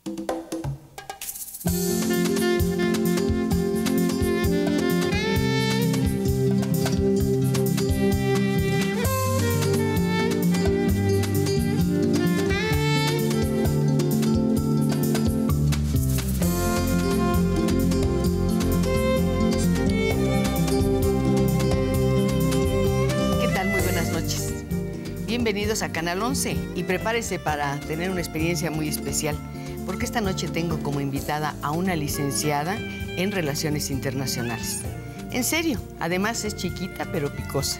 Bienvenidos a Canal 11 y prepárese para tener una experiencia muy especial, porque esta noche tengo como invitada a una licenciada en Relaciones Internacionales. En serio, además es chiquita pero picosa.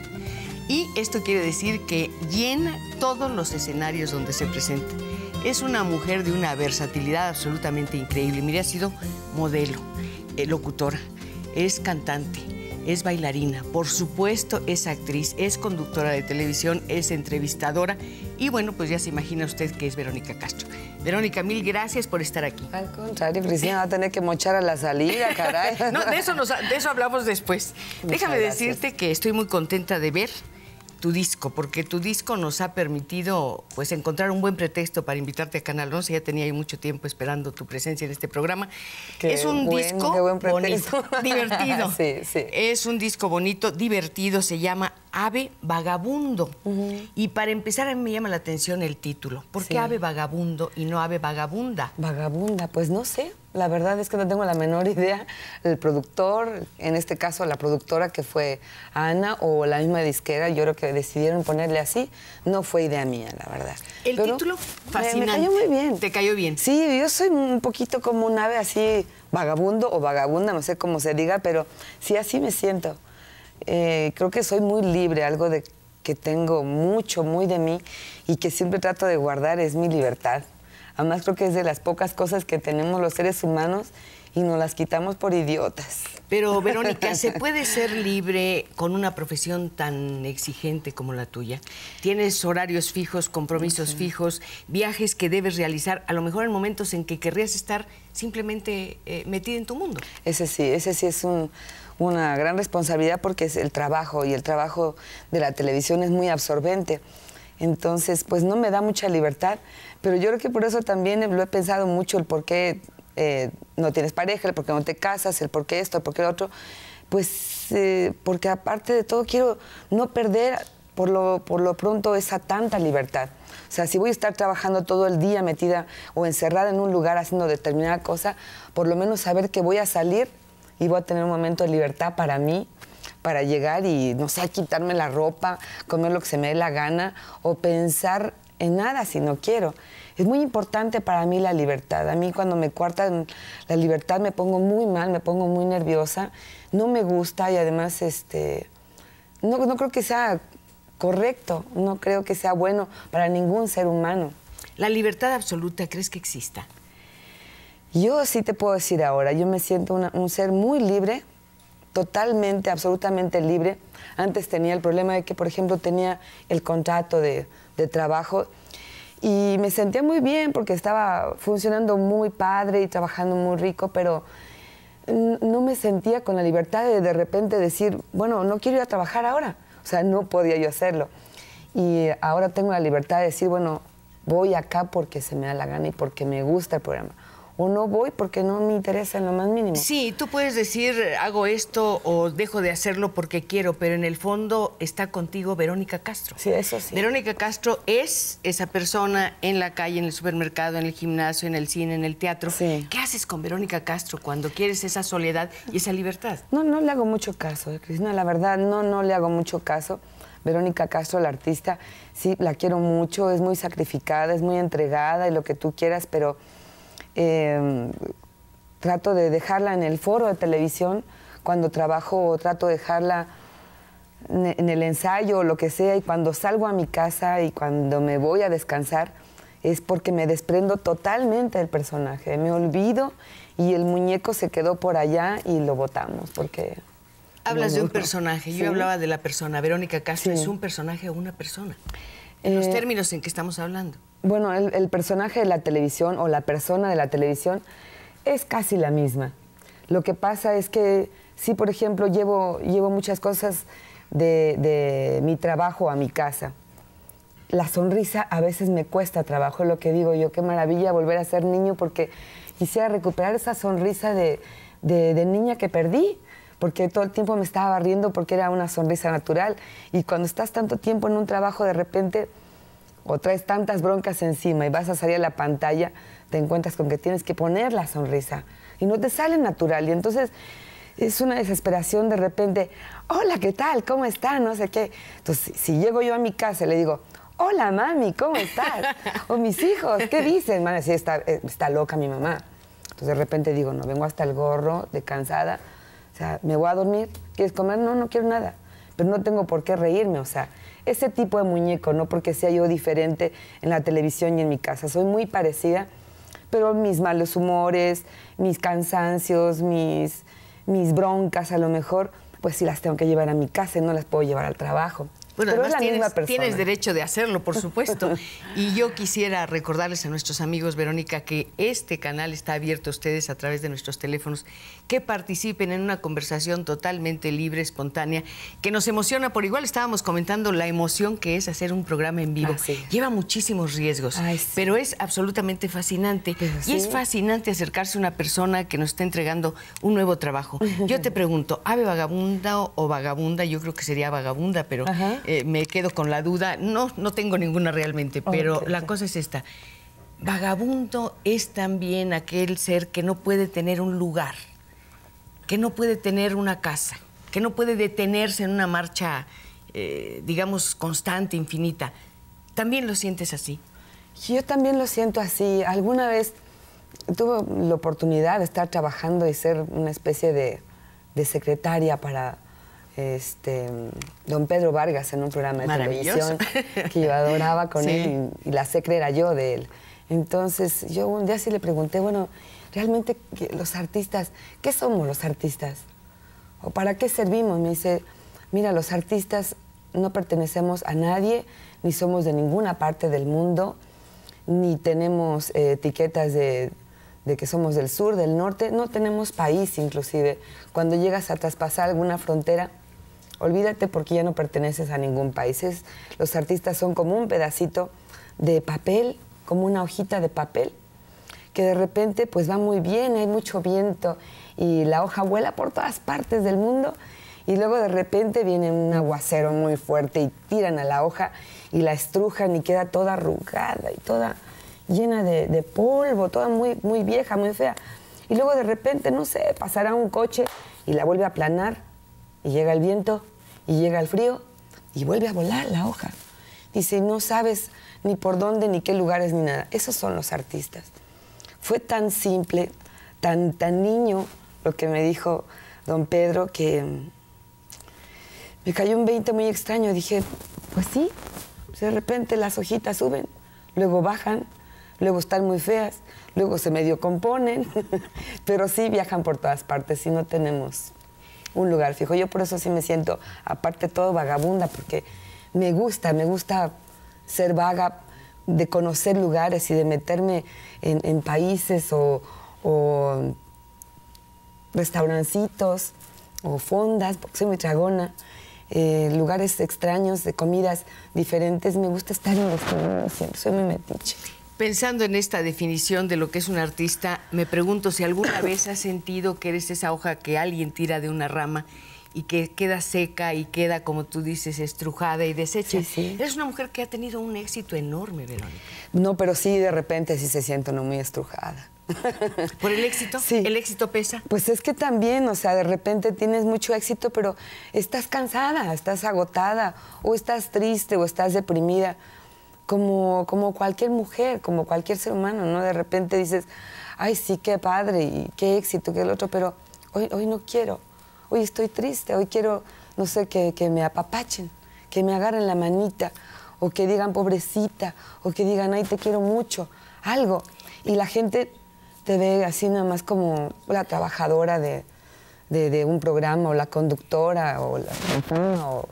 Y esto quiere decir que llena todos los escenarios donde se presenta. Es una mujer de una versatilidad absolutamente increíble. Mire, ha sido modelo, locutora, es cantante, es bailarina, por supuesto es actriz, es conductora de televisión, es entrevistadora y bueno, pues ya se imagina usted que es Verónica Castro. Verónica, mil gracias por estar aquí. Al contrario, Cristina, va a tener que mochar a la salida, caray. No, de eso hablamos después. Déjame decirte que estoy muy contenta de ver tu disco, porque tu disco nos ha permitido pues encontrar un buen pretexto para invitarte a Canal 11. Ya tenía yo mucho tiempo esperando tu presencia en este programa. Es un disco bonito, divertido. Sí, sí. Es un disco bonito, divertido, se llama Ave Vagabundo. Y para empezar, a mí me llama la atención el título. ¿Por qué Ave Vagabundo y no Ave Vagabunda? Vagabunda, pues no sé. La verdad es que no tengo la menor idea. El productor, en este caso la productora que fue Ana o la misma disquera, yo creo que decidieron ponerle así. No fue idea mía, la verdad. El título, fascinante. Me cayó muy bien. ¿Te cayó bien? Sí, yo soy un poquito como un ave así, vagabundo o vagabunda, no sé cómo se diga, pero sí así me siento. Creo que soy muy libre, algo de que tengo mucho, muy de mí y que siempre trato de guardar es mi libertad. Además, creo que es de las pocas cosas que tenemos los seres humanos y nos las quitamos por idiotas. Pero, Verónica, ¿se puede ser libre con una profesión tan exigente como la tuya? Tienes horarios fijos, compromisos fijos, viajes que debes realizar, a lo mejor en momentos en que querrías estar simplemente metida en tu mundo. Ese sí es una gran responsabilidad porque es el trabajo y el trabajo de la televisión es muy absorbente. Entonces, pues no me da mucha libertad, pero yo creo que por eso también lo he pensado mucho, el por qué no tienes pareja, el por qué no te casas, el por qué esto, el por qué lo otro. Pues porque aparte de todo quiero no perder por lo pronto esa tanta libertad. O sea, si voy a estar trabajando todo el día metida o encerrada en un lugar haciendo determinada cosa, por lo menos saber que voy a salir y voy a tener un momento de libertad para mí, para llegar y, no sé, quitarme la ropa, comer lo que se me dé la gana o pensar en nada si no quiero. Es muy importante para mí la libertad. A mí cuando me coartan la libertad me pongo muy mal, me pongo muy nerviosa. No me gusta y además no creo que sea correcto, no creo que sea bueno para ningún ser humano. ¿La libertad absoluta crees que exista? Yo sí te puedo decir ahora, yo me siento un ser muy libre, totalmente, absolutamente libre. Antes tenía el problema de que, por ejemplo, tenía el contrato de trabajo y me sentía muy bien porque estaba funcionando muy padre y trabajando muy rico, pero no me sentía con la libertad de repente decir, bueno, no quiero ir a trabajar ahora. O sea, no podía yo hacerlo. Y ahora tengo la libertad de decir, bueno, voy acá porque se me da la gana y porque me gusta el programa. O no voy porque no me interesa en lo más mínimo. Sí, tú puedes decir, hago esto o dejo de hacerlo porque quiero, pero en el fondo está contigo Verónica Castro. Sí, eso sí. Verónica Castro es esa persona en la calle, en el supermercado, en el gimnasio, en el cine, en el teatro. Sí. ¿Qué haces con Verónica Castro cuando quieres esa soledad y esa libertad? No le hago mucho caso, Cristina, la verdad, no le hago mucho caso. Verónica Castro, la artista, sí, la quiero mucho, es muy sacrificada, es muy entregada y lo que tú quieras, pero trato de dejarla en el foro de televisión cuando trabajo, trato de dejarla en el ensayo o lo que sea, y cuando salgo a mi casa y cuando me voy a descansar es porque me desprendo totalmente del personaje, me olvido y el muñeco se quedó por allá y lo botamos porque... Hablas de un personaje, ¿Sí? Yo hablaba de la persona. Verónica Castro, Sí. ¿es un personaje o una persona? En los términos en que estamos hablando. Bueno, el personaje de la televisión o la persona de la televisión es casi la misma. Lo que pasa es que sí, por ejemplo, llevo muchas cosas de mi trabajo a mi casa. la sonrisa a veces me cuesta trabajo, es lo que digo yo, qué maravilla volver a ser niño, porque quisiera recuperar esa sonrisa de niña que perdí, porque todo el tiempo me estaba riendo porque era una sonrisa natural. Y cuando estás tanto tiempo en un trabajo, de repente, o traes tantas broncas encima y vas a salir a la pantalla, te encuentras con que tienes que poner la sonrisa y no te sale natural. Y entonces es una desesperación de repente, hola, ¿qué tal? ¿Cómo está? No sé qué. Entonces, si llego yo a mi casa y le digo, hola, mami, ¿cómo estás? O mis hijos, ¿qué dicen? Van a decir, está loca mi mamá. Entonces, de repente digo, no, vengo hasta el gorro de cansada. O sea, ¿me voy a dormir? ¿Quieres comer? No, no quiero nada. Pero no tengo por qué reírme, o sea, ese tipo de muñeco, no porque sea yo diferente en la televisión y en mi casa. Soy muy parecida, pero mis malos humores, mis cansancios, mis broncas a lo mejor, pues sí las tengo que llevar a mi casa y no las puedo llevar al trabajo. Bueno, pero además es la misma persona. tienes derecho de hacerlo, por supuesto. Y yo quisiera recordarles a nuestros amigos, Verónica, que este canal está abierto a ustedes a través de nuestros teléfonos, que participen en una conversación totalmente libre, espontánea, que nos emociona por igual. Estábamos comentando la emoción que es hacer un programa en vivo. Sí. Lleva muchísimos riesgos, sí, pero es absolutamente fascinante. Sí. Y es fascinante acercarse a una persona que nos está entregando un nuevo trabajo. Yo te pregunto, ¿ave vagabunda o vagabunda? Yo creo que sería vagabunda, pero... me quedo con la duda. No tengo ninguna realmente, pero la cosa es esta. Vagabundo es también aquel ser que no puede tener un lugar, que no puede tener una casa, que no puede detenerse en una marcha, digamos, constante, infinita. ¿También lo sientes así? Yo también lo siento así. Alguna vez tuve la oportunidad de estar trabajando y ser una especie de secretaria para... don Pedro Vargas en un programa de televisión que yo adoraba con él y la secre era yo de él. Entonces yo un día sí le pregunté, bueno, realmente los artistas, ¿qué somos los artistas? ¿O para qué servimos? Me dice, mira, los artistas no pertenecemos a nadie, ni somos de ninguna parte del mundo, ni tenemos etiquetas de que somos del sur, del norte, no tenemos país inclusive. Cuando llegas a traspasar alguna frontera, olvídate porque ya no perteneces a ningún país. Los artistas son como un pedacito de papel, como una hojita de papel, que de repente pues va muy bien, hay mucho viento y la hoja vuela por todas partes del mundo y luego de repente viene un aguacero muy fuerte y tiran a la hoja y la estrujan y queda toda arrugada y toda llena de polvo, toda muy, muy vieja, muy fea. Y luego de repente, no sé, pasará un coche y la vuelve a aplanar. Y llega el viento, y llega el frío, y vuelve a volar la hoja. Dice, no sabes ni por dónde, ni qué lugares, ni nada. Esos son los artistas. Fue tan simple, tan niño lo que me dijo don Pedro, que me cayó un 20 muy extraño. Dije, pues sí, de repente las hojitas suben, luego bajan, luego están muy feas, luego se medio componen, pero sí viajan por todas partes y no tenemos un lugar fijo. Yo por eso sí me siento, aparte de todo, vagabunda, porque me gusta ser vaga, de conocer lugares y de meterme en países o restaurancitos o fondas, porque soy muy tragona, lugares extraños, de comidas diferentes. Me gusta estar investigando siempre, soy muy metiche. Pensando en esta definición de lo que es un artista, me pregunto si alguna vez has sentido que eres esa hoja que alguien tira de una rama y que queda seca y queda, como tú dices, estrujada y deshecha. Sí. Eres una mujer que ha tenido un éxito enorme, Verónica. No, pero sí, de repente sí se siente uno muy estrujada. ¿Por el éxito? Sí. ¿El éxito pesa? Pues es que también, o sea, de repente tienes mucho éxito, pero estás cansada, estás agotada, o estás triste, o estás deprimida. Como cualquier mujer, como cualquier ser humano, ¿no? De repente dices, ay, sí, qué padre, y qué éxito, qué el otro, pero hoy no quiero, hoy estoy triste, hoy quiero, no sé, que me apapachen, que me agarren la manita, o que digan pobrecita, o que digan, ay, te quiero mucho, algo. Y la gente te ve así nada más como la trabajadora de un programa, o la conductora, o la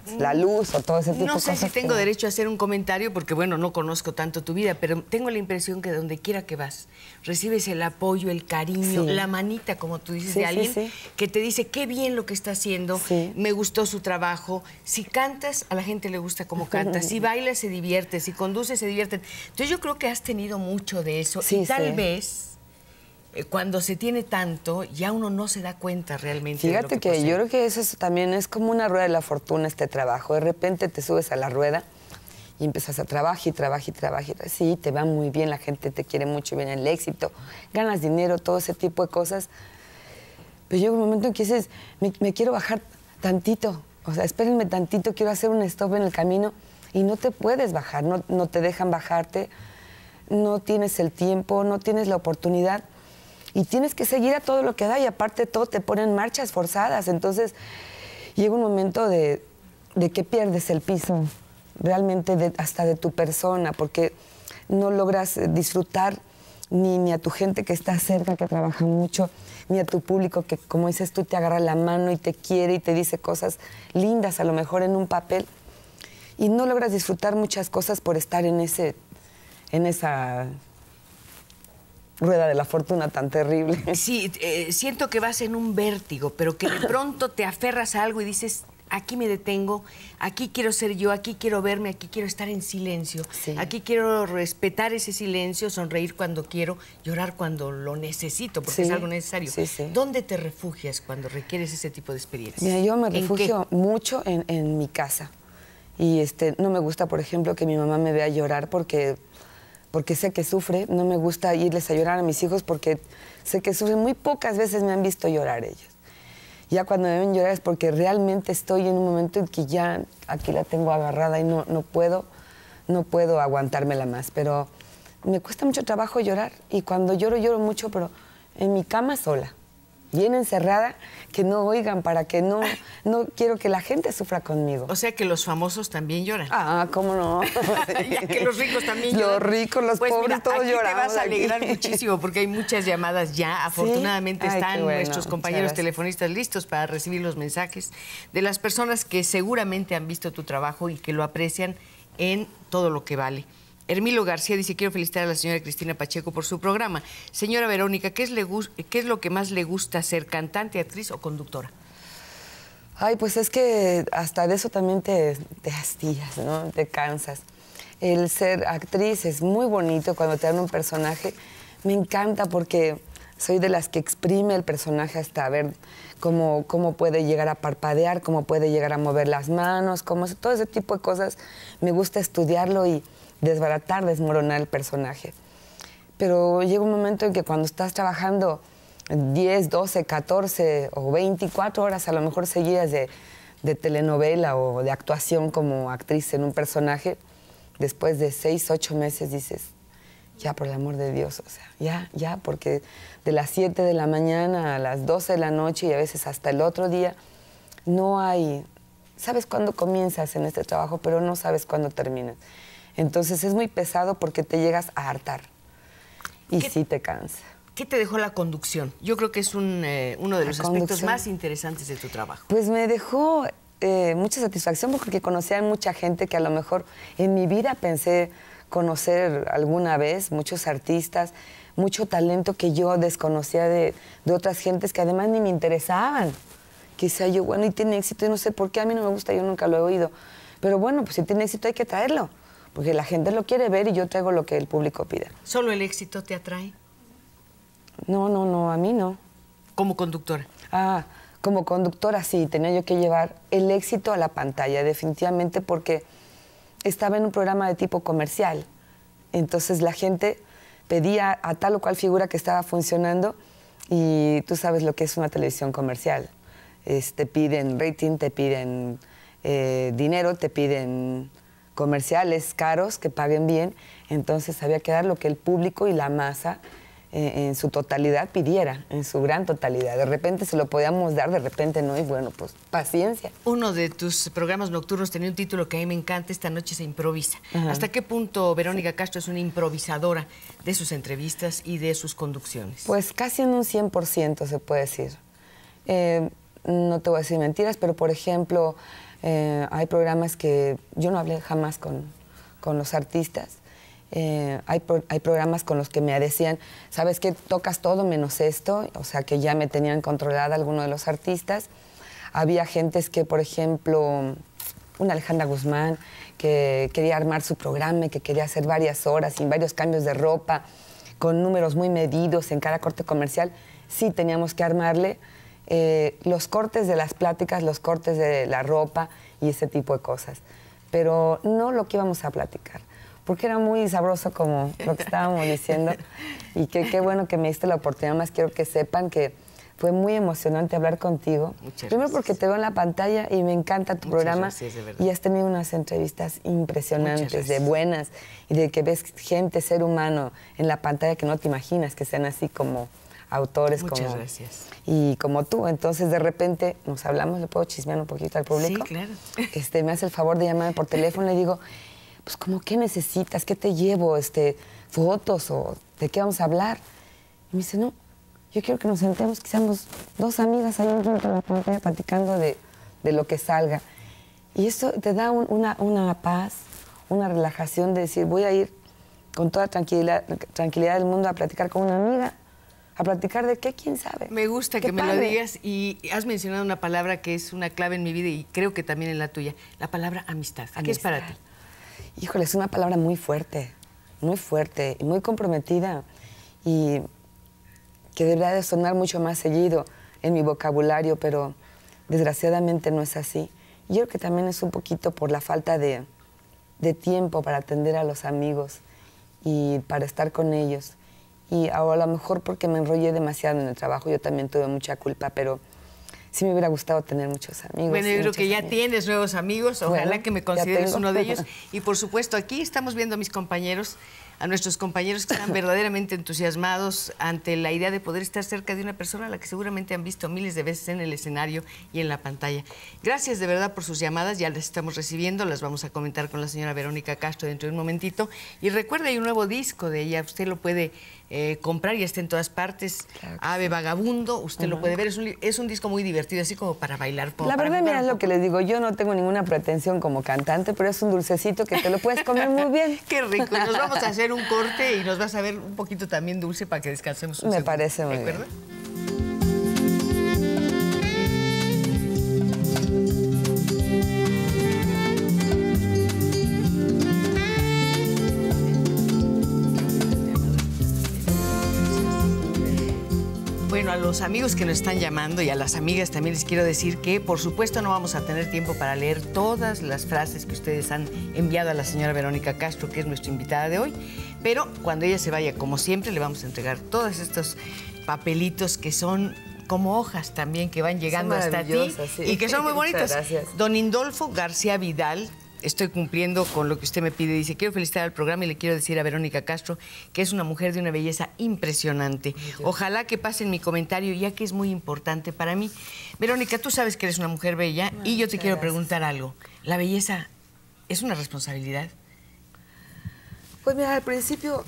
la luz o todo ese tipo de No cosas. sé si tengo derecho a hacer un comentario porque, bueno, no conozco tanto tu vida, pero tengo la impresión que donde quiera que vas, recibes el apoyo, el cariño, la manita, como tú dices, de alguien que te dice qué bien lo que está haciendo, me gustó su trabajo. Si cantas, a la gente le gusta cómo cantas. Si bailas, se divierte. Si conduces, se divierten. Entonces yo creo que has tenido mucho de eso. Y tal vez... cuando se tiene tanto, ya uno no se da cuenta realmente. Fíjate de lo que yo creo que eso también es como una rueda de la fortuna, este trabajo. De repente te subes a la rueda y empiezas a trabajar y trabajar y trabajar. Sí, te va muy bien, la gente te quiere mucho, viene el éxito, ganas dinero, todo ese tipo de cosas. Pero llega un momento en que dices, me quiero bajar tantito. O sea, espérenme tantito, quiero hacer un stop en el camino. Y no te puedes bajar, no te dejan bajarte. No tienes el tiempo, no tienes la oportunidad. Y tienes que seguir a todo lo que da y aparte de todo te ponen marchas forzadas. Entonces llega un momento de que pierdes el piso, realmente hasta de tu persona, porque no logras disfrutar ni a tu gente que está cerca, que trabaja mucho, ni a tu público que, como dices tú, te agarra la mano y te quiere y te dice cosas lindas, a lo mejor en un papel. Y no logras disfrutar muchas cosas por estar en esa... rueda de la fortuna tan terrible. Sí, siento que vas en un vértigo, pero que de pronto te aferras a algo y dices, aquí me detengo, aquí quiero ser yo, aquí quiero verme, aquí quiero estar en silencio, aquí quiero respetar ese silencio, sonreír cuando quiero, llorar cuando lo necesito, porque es algo necesario. ¿Dónde te refugias cuando requieres ese tipo de experiencias? Mira, yo me refugio mucho en mi casa. Y no me gusta, por ejemplo, que mi mamá me vea llorar porque sé que sufre. No me gusta irles a llorar a mis hijos porque sé que sufren. Muy pocas veces me han visto llorar ellos. Ya cuando me ven llorar es porque realmente estoy en un momento en que ya aquí la tengo agarrada y no puedo aguantármela más. Pero me cuesta mucho trabajo llorar y cuando lloro mucho, pero en mi cama sola. Bien encerrada, que no oigan, para que no quiero que la gente sufra conmigo. O sea que los famosos también lloran. Ah, ¿cómo no? Ya que los ricos también lloran. Los ricos, los pobres, mira, todos lloramos. Te vas a alegrar muchísimo porque hay muchas llamadas ya. Afortunadamente están nuestros compañeros telefonistas listos para recibir los mensajes de las personas que seguramente han visto tu trabajo y que lo aprecian en todo lo que vale. Hermilo García dice, quiero felicitar a la señora Cristina Pacheco por su programa. Señora Verónica, ¿qué es lo que más le gusta ser, cantante, actriz o conductora? Ay, pues es que hasta de eso también te hastías, ¿no? Te cansas. El ser actriz es muy bonito cuando te dan un personaje. Me encanta porque soy de las que exprime el personaje hasta ver cómo puede llegar a parpadear, cómo puede llegar a mover las manos, todo ese tipo de cosas. Me gusta estudiarlo y desbaratar, desmoronar el personaje. Pero llega un momento en que cuando estás trabajando 10, 12, 14 o 24 horas a lo mejor seguidas de telenovela o de actuación como actriz en un personaje, después de 6, 8 meses dices, ya, por el amor de Dios, o sea, ya, porque de las 7 de la mañana a las 12 de la noche y a veces hasta el otro día, no hay... Sabes cuándo comienzas en este trabajo, pero no sabes cuándo terminas. Entonces es muy pesado porque te llegas a hartar y sí te cansa. ¿Qué te dejó la conducción? Yo creo que es uno de los aspectos más interesantes de tu trabajo. Pues me dejó mucha satisfacción porque conocí a mucha gente que a lo mejor en mi vida pensé conocer alguna vez, muchos artistas, mucho talento que yo desconocía de otras gentes que además ni me interesaban. Quizá yo, bueno, y tiene éxito y no sé por qué, a mí no me gusta, yo nunca lo he oído. Pero bueno, pues si tiene éxito hay que traerlo. Porque la gente lo quiere ver y yo traigo lo que el público pida. ¿Solo el éxito te atrae? No, a mí no. ¿Como conductora? Ah, como conductora sí, tenía yo que llevar el éxito a la pantalla, definitivamente, porque estaba en un programa de tipo comercial. Entonces la gente pedía a tal o cual figura que estaba funcionando y tú sabes lo que es una televisión comercial. Te piden rating, te piden dinero, te piden... comerciales caros que paguen bien, entonces había que dar lo que el público y la masa en su totalidad pidiera, en su gran totalidad. De repente se lo podíamos dar, de repente no, y bueno, pues paciencia. Uno de tus programas nocturnos tenía un título que a mí me encanta, Esta noche se improvisa. ¿Hasta qué punto Verónica Castro es una improvisadora de sus entrevistas y de sus conducciones? Pues casi en un 100% se puede decir. No te voy a decir mentiras, pero por ejemplo... Hay programas que yo no hablé jamás con los artistas. Hay programas con los que me decían, ¿sabes qué? Tocas todo menos esto. O sea, que ya me tenían controlada algunos de los artistas. Había gentes que, por ejemplo, una Alejandra Guzmán, que quería armar su programa y que quería hacer varias horas y varios cambios de ropa, con números muy medidos en cada corte comercial. Sí teníamos que armarle los cortes de las pláticas, los cortes de la ropa y ese tipo de cosas. Pero no lo que íbamos a platicar, porque era muy sabroso como lo que estábamos diciendo. Y qué bueno que me diste la oportunidad. Más quiero que sepan que fue muy emocionante hablar contigo. Muchas Primero gracias. Porque te veo en la pantalla y me encanta tu programa. Gracias, de verdad. Y has tenido unas entrevistas impresionantes, de gracias. buenas, y de que ves gente, ser humano, en la pantalla que no te imaginas que sean así como autores. Muchas gracias. Y como tú. Entonces, de repente, nos hablamos, ¿le puedo chismear un poquito al público? Sí, claro. Me hace el favor de llamarme por teléfono y le digo, pues, ¿cómo qué necesitas? ¿Qué te llevo? ¿Fotos o de qué vamos a hablar? Y me dice, no, yo quiero que nos sentemos, que seamos dos amigas ahí frente a la pantalla platicando de lo que salga. Y eso te da una paz, una relajación de decir, voy a ir con toda tranquilidad del mundo a platicar con una amiga. ¿A platicar de qué? ¿Quién sabe? Me gusta Qué que me lo padre. digas, y has mencionado una palabra que es una clave en mi vida y creo que también en la tuya, la palabra amistad. ¿Qué es para ti? Híjole, es una palabra muy fuerte y muy comprometida, y que debería de sonar mucho más seguido en mi vocabulario, pero desgraciadamente no es así. Yo creo que también es un poquito por la falta de tiempo para atender a los amigos y para estar con ellos. Y a lo mejor porque me enrollé demasiado en el trabajo, yo también tuve mucha culpa, pero sí me hubiera gustado tener muchos amigos. Bueno, yo creo que ya amigos. tienes nuevos amigos, ojalá Bueno, que me ya consideres tengo. uno de ellos. Y por supuesto, aquí estamos viendo a mis compañeros, a nuestros compañeros que están verdaderamente entusiasmados ante la idea de poder estar cerca de una persona a la que seguramente han visto miles de veces en el escenario y en la pantalla. Gracias de verdad por sus llamadas, ya las estamos recibiendo, las vamos a comentar con la señora Verónica Castro dentro de un momentito. Y recuerda, hay un nuevo disco de ella, usted lo puede comprar, ya está en todas partes, Claro que Ave sí. Vagabundo, usted lo puede ver, es un disco muy divertido, así como para bailar. Como La para verdad, jugar mira, un es lo poco. que les digo, yo no tengo ninguna pretensión como cantante, pero es un dulcecito que te lo puedes comer muy bien. Qué rico. Y nos vamos a hacer un corte y nos vas a ver un poquito también dulce para que descansemos un Me segundo. parece muy ¿De acuerdo? bien. Bueno, a los amigos que nos están llamando y a las amigas también les quiero decir que, por supuesto, no vamos a tener tiempo para leer todas las frases que ustedes han enviado a la señora Verónica Castro, que es nuestra invitada de hoy, pero cuando ella se vaya, como siempre, le vamos a entregar todos estos papelitos que son como hojas también, que van llegando hasta ti maravillosas, sí. y que son muy Muchas bonitas. gracias. Don Indolfo García Vidal, estoy cumpliendo con lo que usted me pide. Dice, quiero felicitar al programa y le quiero decir a Verónica Castro que es una mujer de una belleza impresionante. Ojalá que pasen mi comentario, ya que es muy importante para mí. Verónica, tú sabes que eres una mujer bella y yo te quiero preguntar algo. ¿La belleza es una responsabilidad? Pues mira, al principio,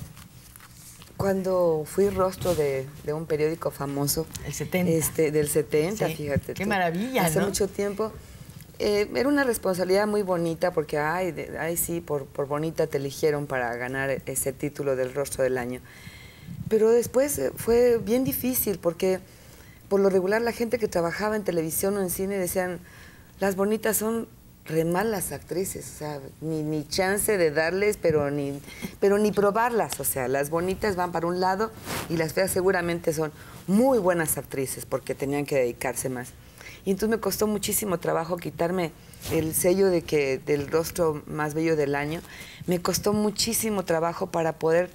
cuando fui rostro de un periódico famoso, El 70. del 70, Sí. fíjate Qué tú, maravilla, hace ¿no? mucho tiempo, era una responsabilidad muy bonita porque, sí, por bonita te eligieron para ganar ese título del rostro del año. Pero después fue bien difícil porque, por lo regular, la gente que trabajaba en televisión o en cine decían, las bonitas son re malas actrices, o sea, ni chance de darles, pero ni probarlas, o sea, las bonitas van para un lado y las feas seguramente son muy buenas actrices porque tenían que dedicarse más. Y entonces me costó muchísimo trabajo quitarme el sello del rostro más bello del año. Me costó muchísimo trabajo para poder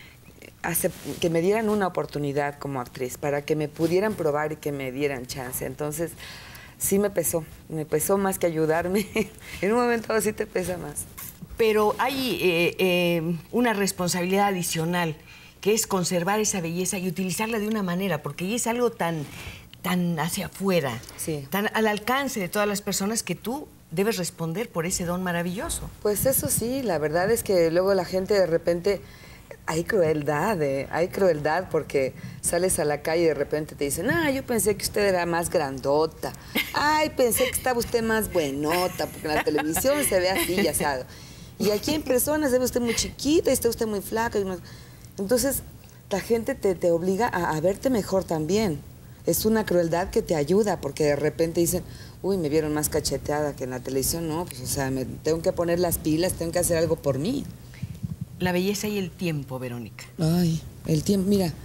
que me dieran una oportunidad como actriz, para que me pudieran probar y que me dieran chance. Entonces, sí me pesó más que ayudarme. En un momento así te pesa más. Pero hay una responsabilidad adicional, que es conservar esa belleza y utilizarla de una manera, porque es algo tan hacia afuera, Sí. tan al alcance de todas las personas, que tú debes responder por ese don maravilloso. Pues eso sí, la verdad es que luego la gente de repente hay crueldad porque sales a la calle y de repente te dicen, yo pensé que usted era más grandota, ay, pensé que estaba usted más buenota, porque en la televisión se ve así, ya sabe. Y aquí en persona se ve usted muy chiquita y está usted muy flaca. Entonces, la gente te obliga a verte mejor también. Es una crueldad que te ayuda, porque de repente dicen, uy, me vieron más cacheteada que en la televisión. No, pues, o sea, me tengo que poner las pilas, tengo que hacer algo por mí. La belleza y el tiempo, Verónica. Ay, el tiempo, mira,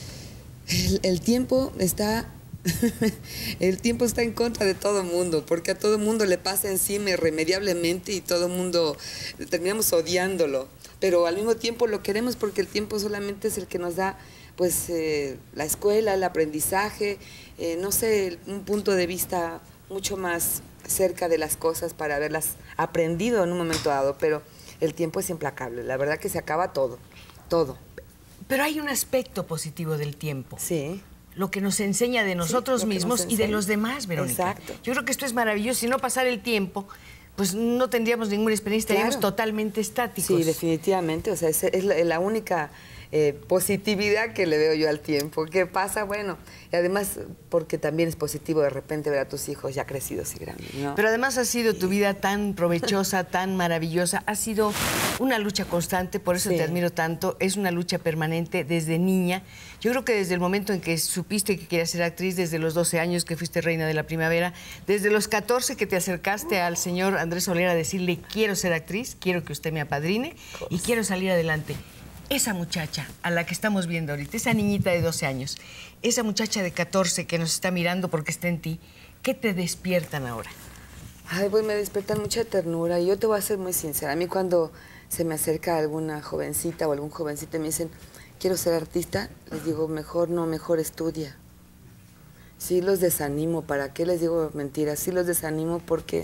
el tiempo está... el tiempo está en contra de todo mundo, porque a todo mundo le pasa encima irremediablemente y todo mundo terminamos odiándolo, pero al mismo tiempo lo queremos porque el tiempo solamente es el que nos da, pues, la escuela, el aprendizaje, no sé, un punto de vista mucho más cerca de las cosas para haberlas aprendido en un momento dado, pero el tiempo es implacable, la verdad que se acaba todo, todo. Pero hay un aspecto positivo del tiempo. Sí. Lo que nos enseña de nosotros mismos y de los demás, Verónica. Exacto. Yo creo que esto es maravilloso. Si no pasara el tiempo, pues no tendríamos ninguna experiencia, estaríamos totalmente estáticos. Sí, definitivamente. O sea, es la única positividad que le veo yo al tiempo. ¿Qué pasa? Bueno, y además porque también es positivo de repente ver a tus hijos ya crecidos y grandes, ¿no? Pero además ha sido tu vida tan provechosa, tan maravillosa. Ha sido una lucha constante, por eso te admiro tanto. Es una lucha permanente desde niña. Yo creo que desde el momento en que supiste que querías ser actriz, desde los 12 años que fuiste reina de la primavera, desde los 14 que te acercaste al señor Andrés Soler a decirle, quiero ser actriz, quiero que usted me apadrine y quiero salir adelante. Esa muchacha a la que estamos viendo ahorita, esa niñita de 12 años, esa muchacha de 14 que nos está mirando porque está en ti, ¿qué te despiertan ahora? Ay, pues me despiertan mucha ternura y yo te voy a ser muy sincera. A mí cuando se me acerca alguna jovencita o algún jovencito y me dicen, quiero ser artista, les digo, mejor no, mejor estudia. Sí los desanimo, ¿para qué les digo mentiras? Sí los desanimo porque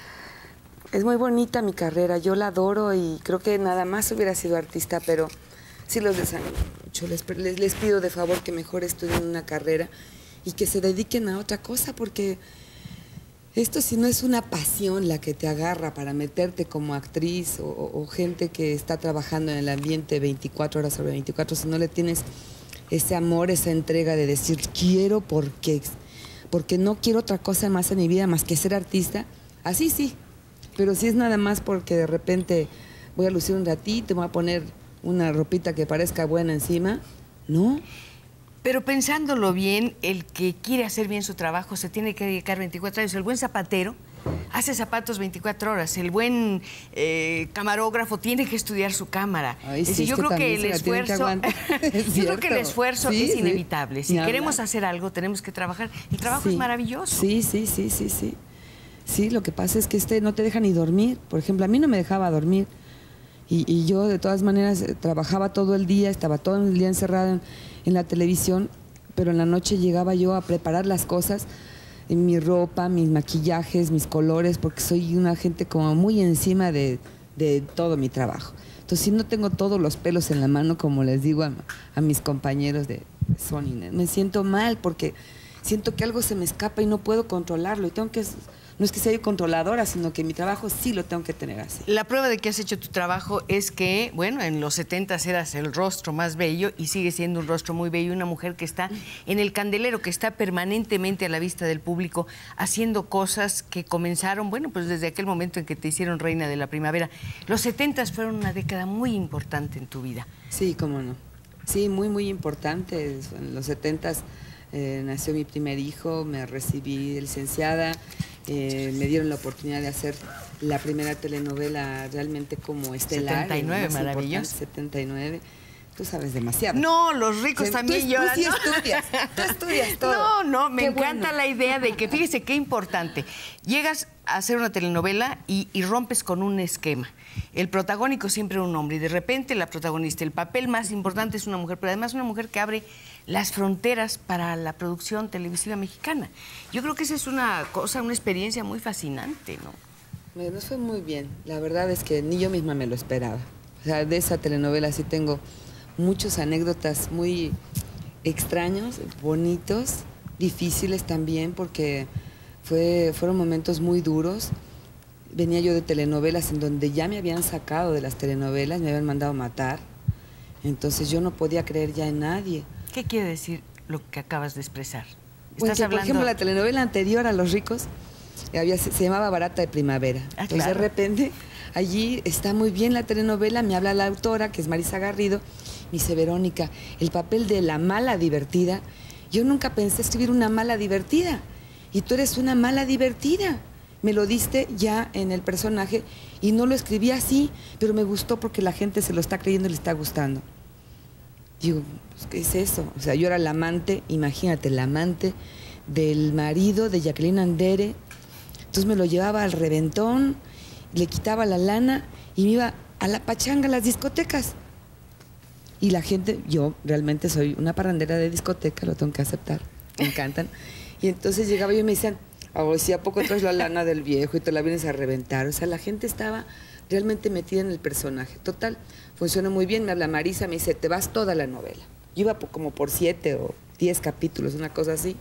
es muy bonita mi carrera, yo la adoro y creo que nada más hubiera sido artista, pero sí los desanimo mucho. Les pido de favor que mejor estudien una carrera y que se dediquen a otra cosa, porque esto si no es una pasión la que te agarra para meterte como actriz o gente que está trabajando en el ambiente 24 horas sobre 24, si no le tienes ese amor, esa entrega de decir quiero porque no quiero otra cosa más en mi vida más que ser artista, así sí. Pero si es nada más porque de repente voy a lucir un ratito, me voy a poner una ropita que parezca buena encima, ¿no? Pero pensándolo bien, el que quiere hacer bien su trabajo se tiene que dedicar 24 años. El buen zapatero hace zapatos 24 horas. El buen camarógrafo tiene que estudiar su cámara. Ay, sí, yo creo que el esfuerzo, es inevitable. Si queremos hacer algo, tenemos que trabajar. El trabajo es maravilloso. Sí. Sí, lo que pasa es que no te deja ni dormir. Por ejemplo, a mí no me dejaba dormir. Y yo, de todas maneras, trabajaba todo el día, estaba todo el día encerrada en la televisión, pero en la noche llegaba yo a preparar las cosas, mi ropa, mis maquillajes, mis colores, porque soy una gente como muy encima de todo mi trabajo. Entonces, si no tengo todos los pelos en la mano, como les digo a mis compañeros de Sony, me siento mal porque siento que algo se me escapa y no puedo controlarlo y tengo que... No es que sea yo controladora, sino que mi trabajo sí lo tengo que tener así. La prueba de que has hecho tu trabajo es que, bueno, en los 70s eras el rostro más bello y sigue siendo un rostro muy bello. Una mujer que está en el candelero, que está permanentemente a la vista del público, haciendo cosas que comenzaron, bueno, pues desde aquel momento en que te hicieron reina de la primavera. Los 70s fueron una década muy importante en tu vida. Sí, cómo no. Sí, muy, muy importante. En los 70s nació mi primer hijo, me recibí de licenciada. Me dieron la oportunidad de hacer la primera telenovela realmente como estelar. 79, maravilloso. 79. Tú sabes demasiado. No, los ricos también lloran. Tú sí estudias todo. No, me encanta la idea de que, fíjese qué importante. Llegas a hacer una telenovela y rompes con un esquema. El protagónico siempre era un hombre y de repente la protagonista, el papel más importante es una mujer, pero además una mujer que abre las fronteras para la producción televisiva mexicana. Yo creo que esa es una experiencia muy fascinante, ¿no? Nos fue muy bien. La verdad es que ni yo misma me lo esperaba. O sea, de esa telenovela sí tengo muchas anécdotas muy extraños, bonitos, difíciles también, porque fueron momentos muy duros. Venía yo de telenovelas en donde ya me habían sacado de las telenovelas, me habían mandado matar. Entonces yo no podía creer ya en nadie. ¿Qué quiere decir lo que acabas de expresar? Pues que, por ejemplo, la telenovela anterior a Los Ricos se llamaba Barata de Primavera. Entonces, claro, de repente, allí está muy bien la telenovela, me habla la autora, que es Marisa Garrido, me dice, Verónica, el papel de la mala divertida, yo nunca pensé escribir una mala divertida, y tú eres una mala divertida. Me lo diste ya en el personaje, y no lo escribí así, pero me gustó porque la gente se lo está creyendo y le está gustando. Digo, pues, ¿qué es eso? O sea, yo era la amante, imagínate, la amante del marido de Jacqueline Andere. Entonces me lo llevaba al reventón, le quitaba la lana y me iba a la pachanga, a las discotecas. Y la gente, yo realmente soy una parrandera de discoteca, lo tengo que aceptar, me encantan. Y entonces llegaba yo y me decían, oh, si a poco traes la lana del viejo y te la vienes a reventar. O sea, la gente estaba realmente metida en el personaje. Total, funcionó muy bien, me habla Marisa, me dice, te vas toda la novela. Yo iba como por 7 o 10 capítulos, una cosa así.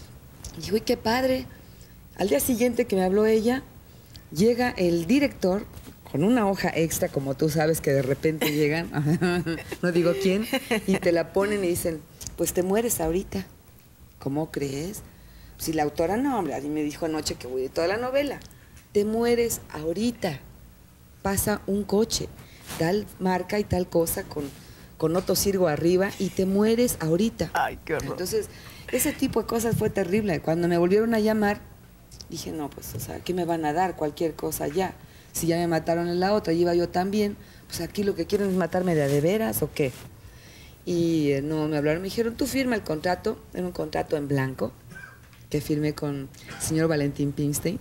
Y digo, uy, qué padre. Al día siguiente que me habló ella, llega el director con una hoja extra, como tú sabes que de repente llegan, no digo quién, y te la ponen y dicen, pues te mueres ahorita. ¿Cómo crees? Si la autora no, hombre, a mí me dijo anoche que voy de toda la novela. Te mueres ahorita. Pasa un coche, tal marca y tal cosa con Otto Sirgo arriba y te mueres ahorita. Ay, qué horror. Entonces, ese tipo de cosas fue terrible. Cuando me volvieron a llamar, dije, no, pues, o sea, ¿qué me van a dar? Cualquier cosa ya. Si ya me mataron en la otra, iba yo también, pues aquí lo que quieren es matarme de veras o qué. Y no, me hablaron, me dijeron, tú firma el contrato, era un contrato en blanco, que firmé con el señor Valentín Pimstein.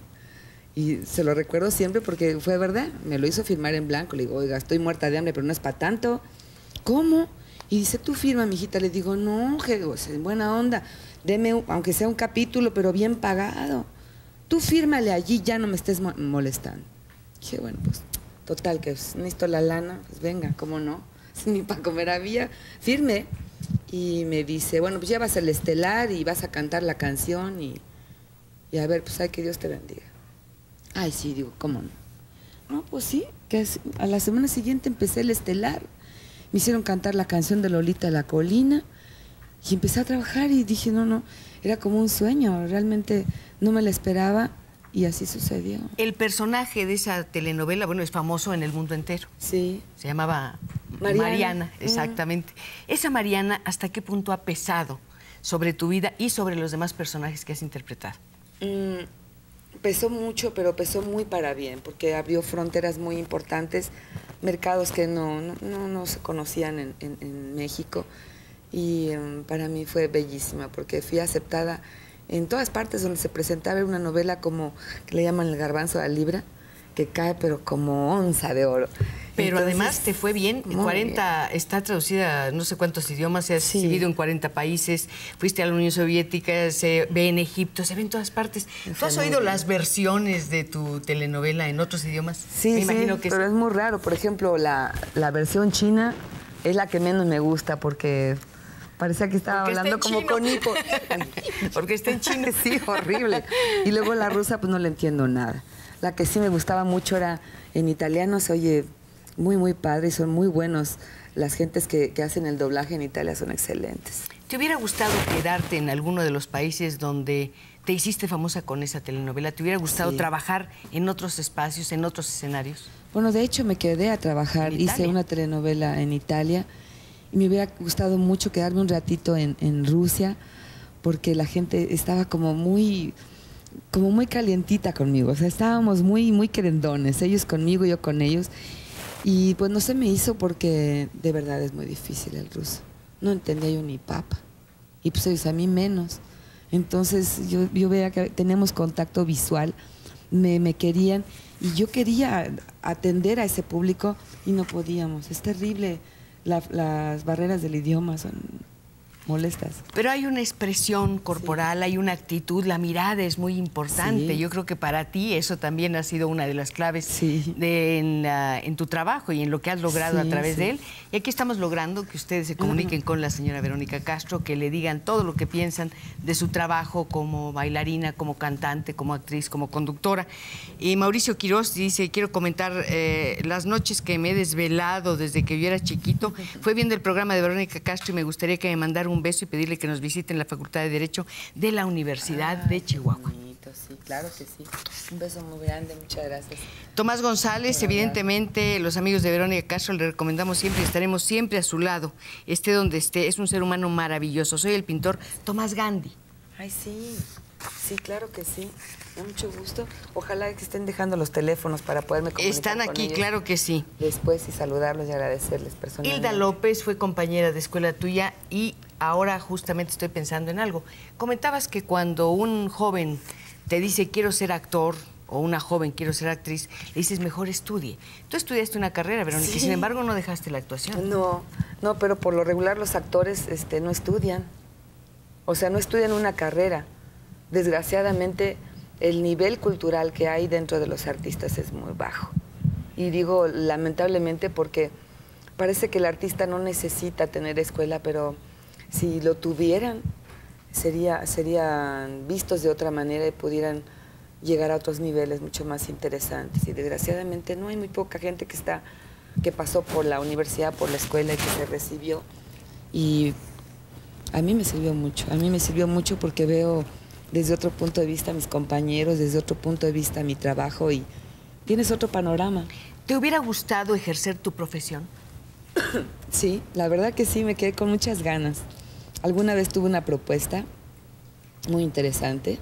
Y se lo recuerdo siempre porque fue verdad, me lo hizo firmar en blanco. Le digo, oiga, estoy muerta de hambre, pero no es para tanto. ¿Cómo? Y dice, tú firma, mijita. Le digo, no, en buena onda, deme, aunque sea un capítulo, pero bien pagado. Tú fírmale allí, ya no me estés molestando. Dije, bueno, pues, total, que necesito la lana, pues venga, ¿cómo no? Ni para comer había. Firme. Y me dice, bueno, pues ya vas al estelar y vas a cantar la canción y a ver, pues, ay, que Dios te bendiga. Ay, sí, digo, ¿cómo no? No, pues sí, que a la semana siguiente empecé el estelar. Me hicieron cantar la canción de Lolita La Colina y empecé a trabajar y dije, no, era como un sueño, realmente no me la esperaba y así sucedió. El personaje de esa telenovela, bueno, es famoso en el mundo entero. Sí. Se llamaba Mariana, exactamente. Esa Mariana, ¿hasta qué punto ha pesado sobre tu vida y sobre los demás personajes que has interpretado? Pesó mucho, pero pesó muy para bien, porque abrió fronteras muy importantes, mercados que no se conocían en México. Y para mí fue bellísima, porque fui aceptada en todas partes donde se presentaba una novela como, que le llaman el garbanzo a la libra, que cae pero como onza de oro. Pero entonces, además te fue bien, 40, bien. Está traducida a no sé cuántos idiomas, se ha exhibido en 40 países, fuiste a la Unión Soviética, se ve en Egipto, se ve en todas partes. ¿Tú has oído las versiones de tu telenovela en otros idiomas? Sí, me imagino que pero es muy raro. Por ejemplo, la versión china es la que menos me gusta porque parecía que estaba hablando como con hipo. Porque está en chino. Sí, horrible. Y luego la rusa, pues no le entiendo nada. La que sí me gustaba mucho era en italiano, se oye muy, muy padre y son muy buenos. Las gentes que hacen el doblaje en Italia son excelentes. ¿Te hubiera gustado quedarte en alguno de los países donde te hiciste famosa con esa telenovela? ¿Te hubiera gustado trabajar en otros espacios, en otros escenarios? Bueno, de hecho me quedé a trabajar, hice una telenovela en Italia y me hubiera gustado mucho quedarme un ratito en Rusia porque la gente estaba como muy calientita conmigo, o sea, estábamos muy, muy querendones, ellos conmigo, yo con ellos. Y pues no se me hizo porque de verdad es muy difícil el ruso. No entendía yo ni papa. Y pues ellos a mí menos. Entonces yo veía que teníamos contacto visual, me querían y yo quería atender a ese público y no podíamos. Es terrible, las barreras del idioma son molestas. Pero hay una expresión corporal, hay una actitud, la mirada es muy importante. Sí. Yo creo que para ti eso también ha sido una de las claves en tu trabajo y en lo que has logrado a través de él. Y aquí estamos logrando que ustedes se comuniquen con la señora Verónica Castro, que le digan todo lo que piensan de su trabajo como bailarina, como cantante, como actriz, como conductora. Y Mauricio Quiroz dice, quiero comentar las noches que me he desvelado desde que yo era chiquito. Fue viendo el programa de Verónica Castro y me gustaría que me mandara un beso y pedirle que nos visiten la Facultad de Derecho de la Universidad de Chihuahua. Bonito, sí, claro que sí. Un beso muy grande, muchas gracias. Tomás González, evidentemente los amigos de Verónica Castro le recomendamos siempre y estaremos siempre a su lado, esté donde esté. Es un ser humano maravilloso. Soy el pintor Tomás Gandhi. Ay, sí, sí, claro que sí. Me da mucho gusto. Ojalá que estén dejando los teléfonos para poderme comunicar Están aquí, con ellos claro que sí. después y saludarlos y agradecerles personalmente. Hilda López fue compañera de escuela tuya y ahora justamente estoy pensando en algo. Comentabas que cuando un joven te dice quiero ser actor o una joven quiero ser actriz, le dices mejor estudie. Tú estudiaste una carrera, Verónica, y sin embargo no dejaste la actuación. No, pero por lo regular los actores no estudian. O sea, no estudian una carrera. Desgraciadamente, el nivel cultural que hay dentro de los artistas es muy bajo. Y digo lamentablemente porque parece que el artista no necesita tener escuela, pero si lo tuvieran, serían vistos de otra manera y pudieran llegar a otros niveles mucho más interesantes. Y desgraciadamente no, hay muy poca gente que pasó por la universidad, por la escuela y que se recibió. Y a mí me sirvió mucho porque veo desde otro punto de vista a mis compañeros, desde otro punto de vista a mi trabajo y tienes otro panorama. ¿Te hubiera gustado ejercer tu profesión? Sí, la verdad que sí, me quedé con muchas ganas. Alguna vez tuve una propuesta muy interesante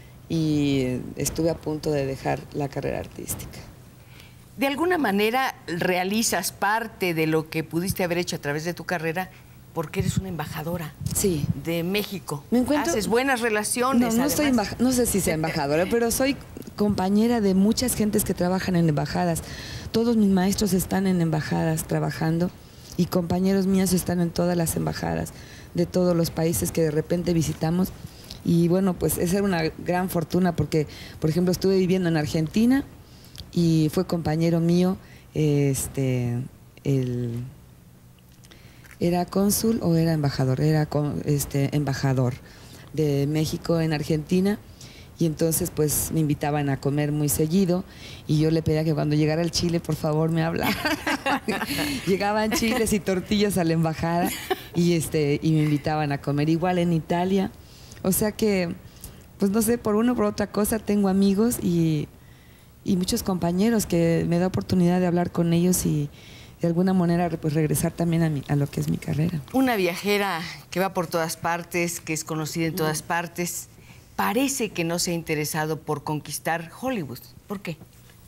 y estuve a punto de dejar la carrera artística. De alguna manera realizas parte de lo que pudiste haber hecho a través de tu carrera porque eres una embajadora de México. Me encuentro, haces buenas relaciones. No sé si sea embajadora, pero soy compañera de muchas gentes que trabajan en embajadas. Todos mis maestros están en embajadas trabajando y compañeros míos están en todas las embajadas de todos los países que de repente visitamos. Y bueno, pues esa era una gran fortuna porque, por ejemplo, estuve viviendo en Argentina y fue compañero mío, ¿era cónsul o era embajador? Era embajador de México en Argentina. Y entonces pues me invitaban a comer muy seguido y yo le pedía que cuando llegara al Chile por favor me hablara. Llegaban chiles y tortillas a la embajada y me invitaban a comer. Igual en Italia. O sea que, pues no sé, por una o por otra cosa tengo amigos y muchos compañeros que me da oportunidad de hablar con ellos y de alguna manera pues regresar también a lo que es mi carrera. Una viajera que va por todas partes, que es conocida en todas partes, parece que no se ha interesado por conquistar Hollywood. ¿Por qué?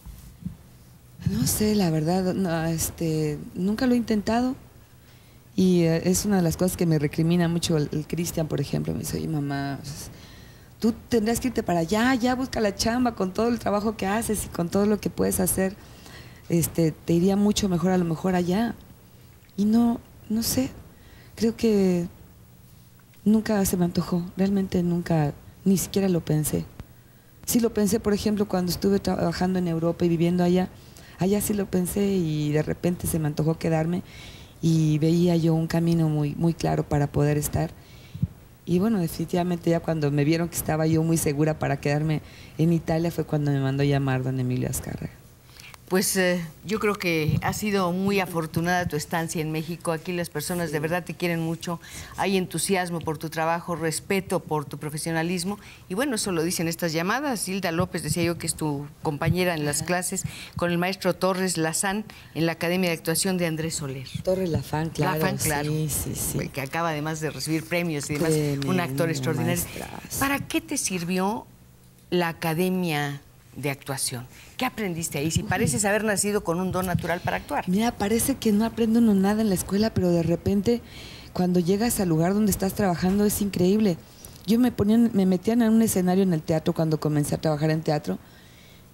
No sé, la verdad, no, nunca lo he intentado. Y es una de las cosas que me recrimina mucho el Cristian, por ejemplo. Me dice, oye, mamá, tú tendrías que irte para allá, ya busca la chamba con todo el trabajo que haces y con todo lo que puedes hacer. Te iría mucho mejor a lo mejor allá. Y no sé, creo que nunca se me antojó, realmente nunca, ni siquiera lo pensé. Sí lo pensé, por ejemplo, cuando estuve trabajando en Europa y viviendo allá sí lo pensé y de repente se me antojó quedarme y veía yo un camino muy, muy claro para poder estar. Y bueno, definitivamente ya cuando me vieron que estaba yo muy segura para quedarme en Italia fue cuando me mandó llamar don Emilio Azcárraga. Pues yo creo que ha sido muy afortunada tu estancia en México. Aquí las personas de verdad te quieren mucho. Hay entusiasmo por tu trabajo, respeto por tu profesionalismo. Y bueno, eso lo dicen estas llamadas. Hilda López, decía yo, que es tu compañera en las clases con el maestro Torres Lazán en la Academia de Actuación de Andrés Soler. Torres Lafán, claro. Lafán, claro. Sí. Que acaba además de recibir premios y demás. Un actor extraordinario. Maestrazo. ¿Para qué te sirvió la Academia de Actuación? ¿Qué aprendiste ahí? Si pareces haber nacido con un don natural para actuar. Mira, parece que no aprendo uno nada en la escuela, pero de repente cuando llegas al lugar donde estás trabajando es increíble. Yo me metían en un escenario en el teatro cuando comencé a trabajar en teatro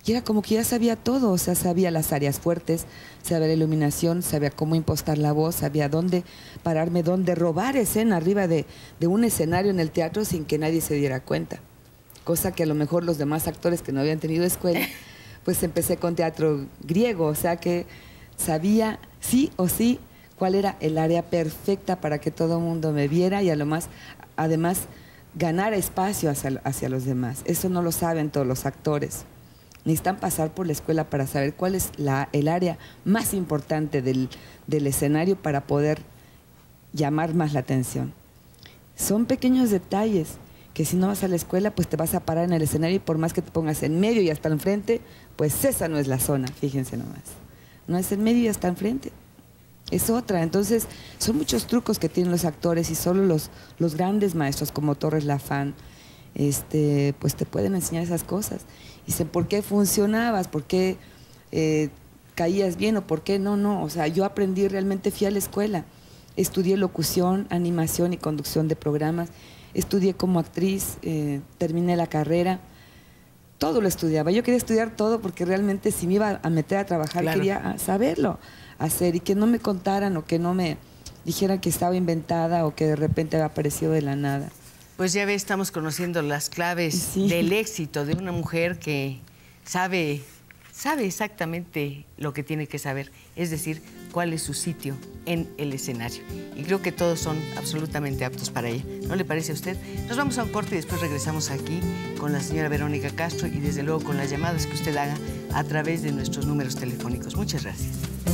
Y era como que ya sabía todo, o sea, sabía las áreas fuertes, sabía la iluminación, sabía cómo impostar la voz, sabía dónde pararme, dónde robar escena arriba de un escenario en el teatro sin que nadie se diera cuenta. Cosa que a lo mejor los demás actores que no habían tenido escuela, pues empecé con teatro griego, o sea que sabía sí o sí cuál era el área perfecta para que todo el mundo me viera y además ganar espacio hacia los demás. Eso no lo saben todos los actores. Necesitan pasar por la escuela para saber cuál es el área más importante del escenario para poder llamar más la atención. Son pequeños detalles que si no vas a la escuela, pues te vas a parar en el escenario y por más que te pongas en medio y hasta enfrente, pues esa no es la zona, fíjense nomás. No es en medio y hasta enfrente, es otra. Entonces, son muchos trucos que tienen los actores y solo los grandes maestros como Torres Lafán, pues te pueden enseñar esas cosas. Dicen, ¿por qué funcionabas? ¿Por qué caías bien o por qué no? O sea, yo aprendí, realmente fui a la escuela. Estudié locución, animación y conducción de programas. Estudié como actriz, terminé la carrera. Todo lo estudiaba. Yo quería estudiar todo porque realmente si me iba a meter a trabajar, claro, quería saberlo hacer y que no me contaran o que no me dijeran que estaba inventada o que de repente había aparecido de la nada. Pues ya ve, estamos conociendo las claves del éxito de una mujer que sabe exactamente lo que tiene que saber, es decir, cuál es su sitio en el escenario. Y creo que todos son absolutamente aptos para ella. ¿No le parece a usted? Nos vamos a un corte y después regresamos aquí con la señora Verónica Castro y desde luego con las llamadas que usted haga a través de nuestros números telefónicos. Muchas gracias.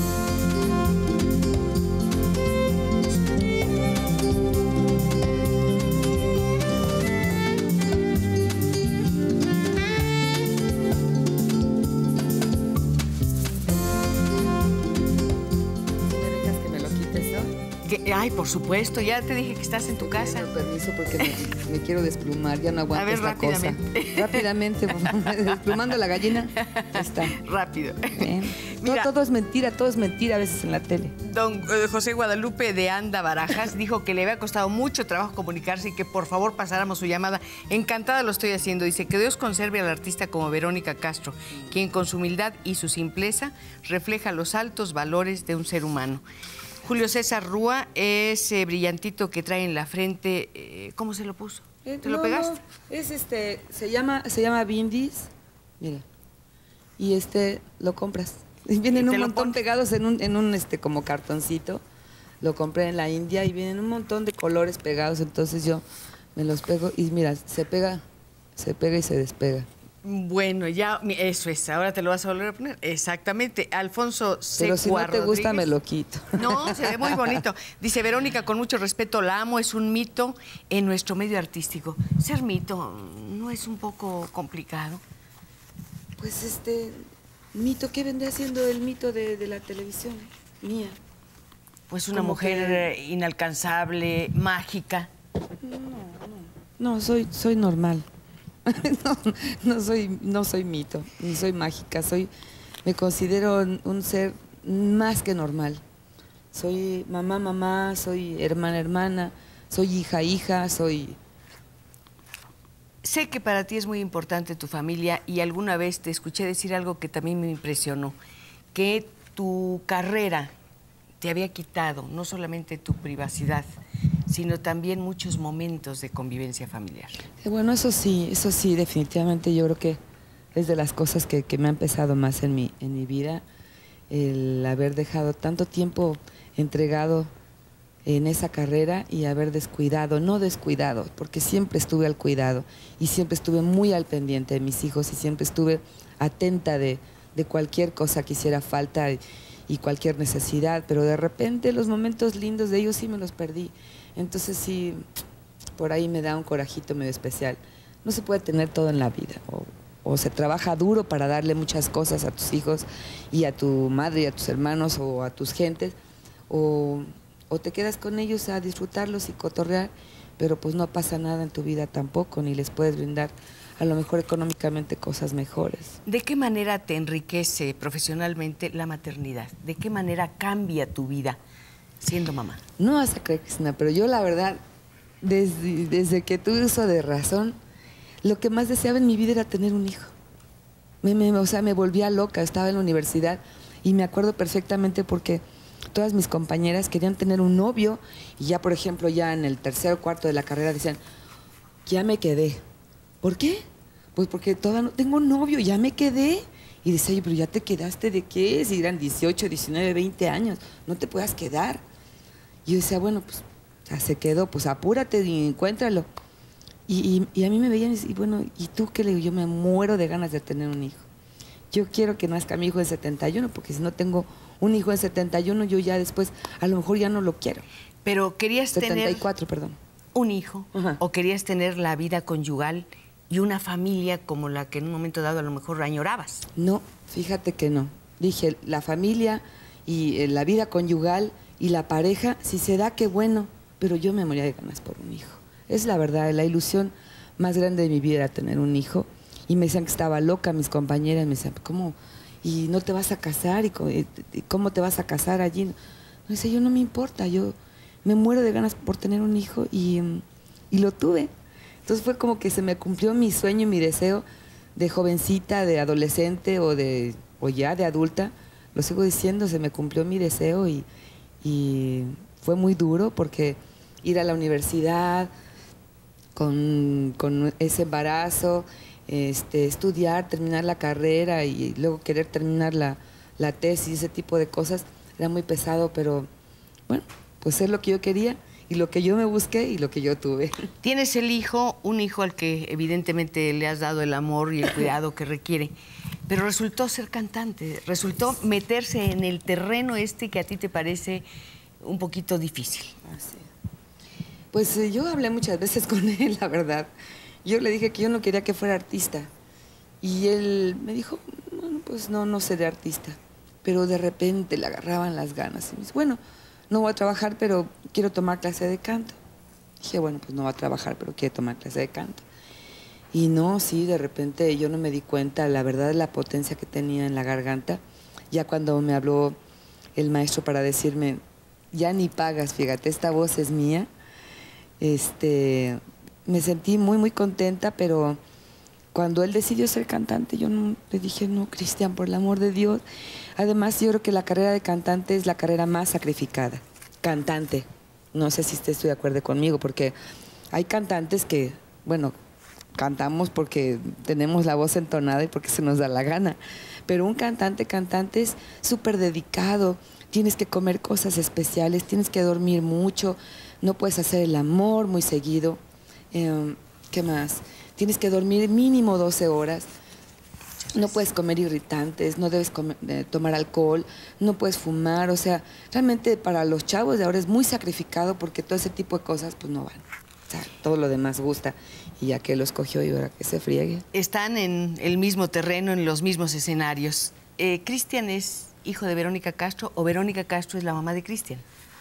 Ay, por supuesto, ya te dije que estás en tu casa. Pido permiso porque me quiero desplumar, ya no aguanto esta cosa. Rápidamente, desplumando la gallina, ya está. Rápido. Mira, todo es mentira a veces en la tele. Don José Guadalupe de Anda Barajas dijo que le había costado mucho trabajo comunicarse y que por favor pasáramos su llamada. Encantada lo estoy haciendo. Dice que Dios conserve al artista como Verónica Castro, quien con su humildad y su simpleza refleja los altos valores de un ser humano. Julio César Rúa, ese brillantito que trae en la frente, ¿cómo se lo puso? ¿Te lo pegaste? No, es se llama Bindis, mira, y lo compras. Vienen un montón pegados en un como cartoncito, lo compré en la India y vienen un montón de colores pegados, entonces yo me los pego y mira, se pega y se despega. Bueno, ya, eso es, ahora te lo vas a volver a poner. Exactamente, Alfonso Secua Pero si no te Rodríguez. gusta, me lo quito. No, se ve muy bonito. Dice Verónica, con mucho respeto, la amo, es un mito en nuestro medio artístico. Ser mito, ¿no es un poco complicado? Pues mito, ¿qué vendría siendo el mito de la televisión mía? Pues una mujer inalcanzable, mágica. No, soy normal. No soy mito, ni soy mágica, me considero un ser más que normal. Soy mamá, soy hermana, soy hija, soy... Sé que para ti es muy importante tu familia y alguna vez te escuché decir algo que también me impresionó, que tu carrera te había quitado no solamente tu privacidad, sino también muchos momentos de convivencia familiar. Bueno, eso sí, definitivamente yo creo que es de las cosas que me han pesado más en mi vida, el haber dejado tanto tiempo entregado en esa carrera y haber no descuidado, porque siempre estuve al cuidado y siempre estuve muy al pendiente de mis hijos y siempre estuve atenta de cualquier cosa que hiciera falta y cualquier necesidad, pero de repente los momentos lindos de ellos sí me los perdí. Entonces sí, por ahí me da un corajito medio especial. No se puede tener todo en la vida, o se trabaja duro para darle muchas cosas a tus hijos y a tu madre y a tus hermanos o a tus gentes, o te quedas con ellos a disfrutarlos y cotorrear, pero pues no pasa nada en tu vida tampoco, ni les puedes brindar a lo mejor económicamente cosas mejores. ¿De qué manera te enriquece profesionalmente la maternidad? ¿De qué manera cambia tu vida siendo mamá? No vas a creer, Cristina, pero yo la verdad, desde que tuve uso de razón, lo que más deseaba en mi vida era tener un hijo. O sea, me volvía loca, estaba en la universidad y me acuerdo perfectamente porque todas mis compañeras querían tener un novio y ya, por ejemplo, ya en el tercer o cuarto de la carrera decían, ya me quedé. ¿Por qué? Pues porque todavía no tengo novio, ya me quedé. Y decía, oye, pero ya te quedaste ¿de qué? Si eran 18, 19, 20 años, no te puedas quedar. Y yo decía, bueno, pues ya se quedó, pues apúrate y encuéntralo. Y a mí me veían y bueno, ¿y tú qué le digo? Yo me muero de ganas de tener un hijo. Yo quiero que nazca mi hijo en 71, porque si no tengo un hijo en 71, yo ya después a lo mejor ya no lo quiero. Pero querías 74, tener perdón. un hijo, Ajá. o querías tener la vida conyugal y una familia como la que en un momento dado a lo mejor añorabas. No, fíjate que no. Dije, la familia y la vida conyugal y la pareja, si se da, qué bueno, pero yo me moría de ganas por un hijo. Es la verdad, la ilusión más grande de mi vida era tener un hijo. Y me decían que estaba loca, mis compañeras me decían, ¿cómo? ¿Y no te vas a casar? ¿Y cómo te vas a casar allí? No, decía, yo no me importa, yo me muero de ganas por tener un hijo y lo tuve. Entonces fue como que se me cumplió mi sueño y mi deseo de jovencita, de adolescente o ya de adulta. Lo sigo diciendo, se me cumplió mi deseo y fue muy duro porque ir a la universidad con ese embarazo, estudiar, terminar la carrera y luego querer terminar la tesis, ese tipo de cosas, era muy pesado, pero bueno, pues es lo que yo quería y lo que yo me busqué y lo que yo tuve. Tienes un hijo al que evidentemente le has dado el amor y el cuidado que requiere, pero resultó ser cantante, resultó meterse en el terreno que a ti te parece un poquito difícil. Así. Pues yo hablé muchas veces con él, la verdad. Yo le dije que yo no quería que fuera artista. Y él me dijo, bueno, pues no seré artista. Pero de repente le agarraban las ganas. Y me dice, bueno, no voy a trabajar, pero quiero tomar clase de canto. Dije, bueno, pues no va a trabajar, pero quiere tomar clase de canto. Y no, sí, de repente yo no me di cuenta, la verdad, de la potencia que tenía en la garganta. Ya cuando me habló el maestro para decirme, ya ni pagas, fíjate, esta voz es mía. Me sentí muy, muy contenta, pero cuando él decidió ser cantante, yo no, le dije, no, Cristian, por el amor de Dios. Además, yo creo que la carrera de cantante es la carrera más sacrificada. Cantante. No sé si estoy de acuerdo conmigo, porque hay cantantes que, bueno, cantamos porque tenemos la voz entonada y porque se nos da la gana. Pero un cantante es súper dedicado. Tienes que comer cosas especiales, tienes que dormir mucho, no puedes hacer el amor muy seguido. ¿Qué más? Tienes que dormir mínimo 12 horas. No puedes comer irritantes, no debes tomar alcohol, no puedes fumar. O sea, realmente para los chavos de ahora es muy sacrificado porque todo ese tipo de cosas pues no van. O sea, todo lo demás gusta. Y ya que lo escogió y ahora que se friegue. Están en el mismo terreno, en los mismos escenarios. ¿Cristian es hijo de Verónica Castro o Verónica Castro es la mamá de Cristian?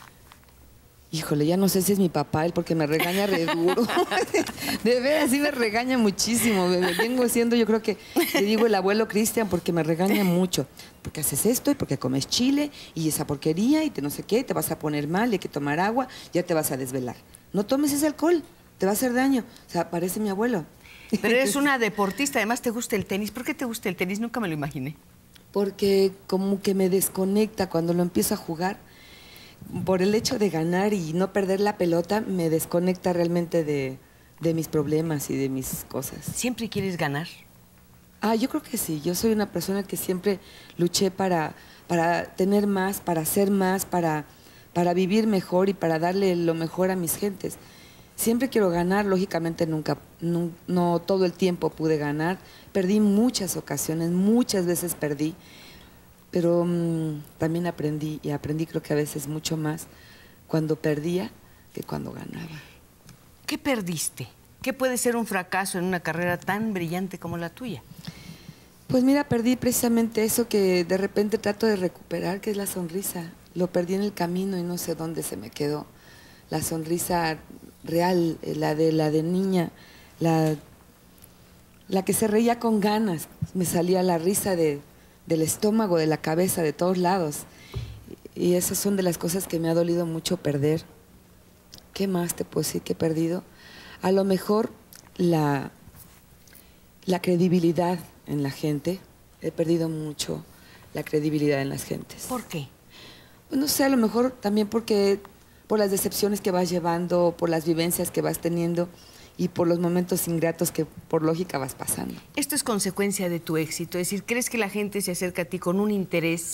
Híjole, ya no sé si es mi papá, él porque me regaña re duro. De veras, sí me regaña muchísimo. Me vengo siendo, yo creo que le digo el abuelo Cristian porque me regaña mucho. Porque haces esto y porque comes chile y esa porquería y no sé qué, te vas a poner mal, hay que tomar agua, ya te vas a desvelar. No tomes ese alcohol, te va a hacer daño. O sea, parece mi abuelo. Pero eres una deportista, además te gusta el tenis. ¿Por qué te gusta el tenis? Nunca me lo imaginé. Porque como que me desconecta cuando lo empiezo a jugar. Por el hecho de ganar y no perder la pelota, me desconecta realmente de mis problemas y de mis cosas. ¿Siempre quieres ganar? Yo creo que sí. Yo soy una persona que siempre luché para tener más, para hacer más, para vivir mejor y para darle lo mejor a mis gentes. Siempre quiero ganar, lógicamente no todo el tiempo pude ganar. Perdí muchas ocasiones, muchas veces perdí. Pero también aprendí, y aprendí creo que a veces mucho más cuando perdía que cuando ganaba. ¿Qué perdiste? ¿Qué puede ser un fracaso en una carrera tan brillante como la tuya? Pues mira, perdí precisamente eso que de repente trato de recuperar, que es la sonrisa. Lo perdí en el camino y no sé dónde se me quedó. La sonrisa real, la de niña, la que se reía con ganas. Me salía la risa del estómago, de la cabeza, de todos lados. Y esas son de las cosas que me ha dolido mucho perder. ¿Qué más te puedo decir que he perdido? A lo mejor la credibilidad en la gente. he perdido mucho la credibilidad en las gentes. ¿Por qué? Pues no sé, a lo mejor también porque por las decepciones que vas llevando, por las vivencias que vas teniendo y por los momentos ingratos que por lógica vas pasando. ¿Esto es consecuencia de tu éxito? Es decir, ¿crees que la gente se acerca a ti con un interés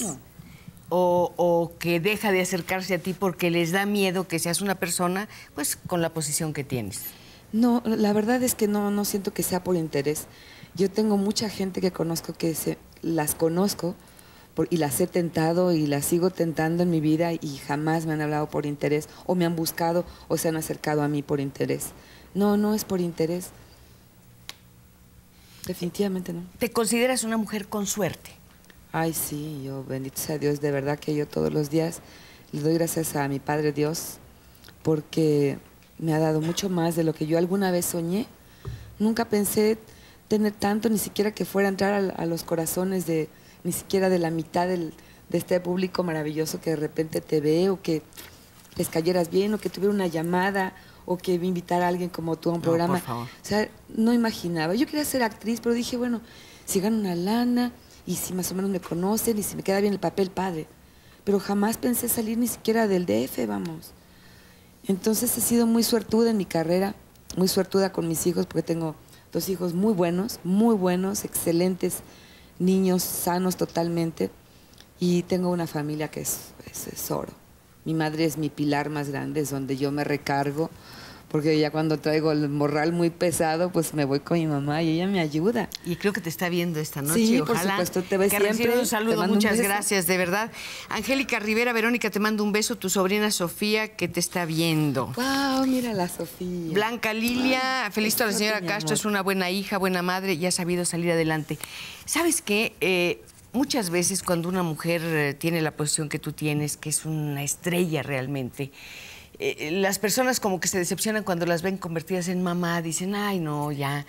o que deja de acercarse a ti porque les da miedo que seas una persona pues con la posición que tienes? No, la verdad es que no siento que sea por interés. Yo tengo mucha gente que conozco las conozco y las he tentado y las sigo tentando en mi vida y jamás me han hablado por interés o me han buscado o se han acercado a mí por interés. No es por interés. Definitivamente no. ¿Te consideras una mujer con suerte? Ay, sí, yo, bendito sea Dios, de verdad que yo todos los días le doy gracias a mi Padre Dios porque me ha dado mucho más de lo que yo alguna vez soñé. Nunca pensé tener tanto, ni siquiera que fuera a entrar a los corazones ni siquiera de la mitad de este público maravilloso que de repente te ve o que les cayeras bien o que tuviera una llamada o que me invitara a alguien como tú a un programa. Por favor. O sea, no imaginaba. Yo quería ser actriz, pero dije, bueno, si gano una lana y si más o menos me conocen y si me queda bien el papel, padre. Pero jamás pensé salir ni siquiera del DF, vamos. Entonces he sido muy suertuda en mi carrera, muy suertuda con mis hijos porque tengo 2 hijos muy buenos, excelentes niños, sanos totalmente, y tengo una familia que es oro. Mi madre es mi pilar más grande, es donde yo me recargo, porque ya cuando traigo el morral muy pesado, pues me voy con mi mamá y ella me ayuda. Y creo que te está viendo esta noche. Sí, ojalá por supuesto, te ves que siempre. recibas un saludo, muchas un beso. gracias, de verdad. Angélica Rivera, Verónica, te mando un beso, tu sobrina Sofía, que te está viendo. Wow, mira la Sofía. Blanca Lilia, felicito a la señora mi Castro, amor. es una buena hija, buena madre y ha sabido salir adelante. ¿Sabes qué? Muchas veces cuando una mujer tiene la posición que tú tienes, que es una estrella realmente, las personas como que se decepcionan cuando las ven convertidas en mamá, dicen, ay no, ya